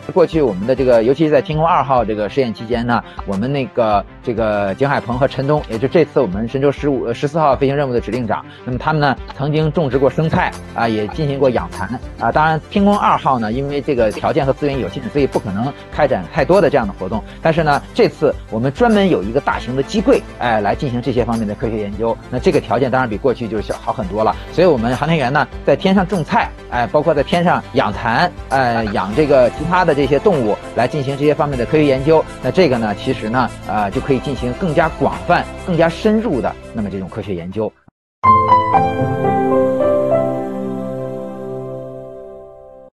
过去我们的尤其是在天宫2号这个试验期间呢，我们这个景海鹏和陈东，也就这次我们神舟14号飞行任务的指令长，那么他们呢曾经种植过生菜啊，也进行过养蚕啊。当然，天宫2号呢，因为这个条件和资源有限，所以不可能开展太多的这样的活动。但是呢，这次我们专门有一个大型的机柜，来进行这些方面的科学研究。那这个条件当然比过去就是好很多了。所以我们航天员呢，在天上种菜，包括在天上养蚕，养这个其他的这些动物，来进行这些方面的科学研究。那这个呢，其实呢，就可以进行更加广泛、更加深入的那么这种科学研究。